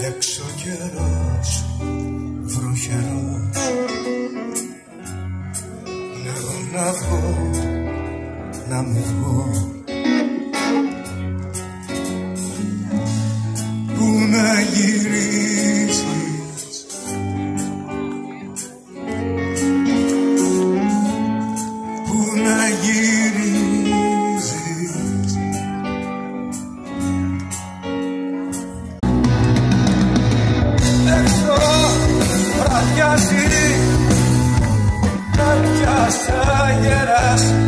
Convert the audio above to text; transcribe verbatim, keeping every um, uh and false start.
έξω καιρός βροχερός. Λέω να βγω, να μην βγω, πού να γυρίσεις, πού να γυρίσεις. Έξω βραδιάζει, κάποια σαν γεράς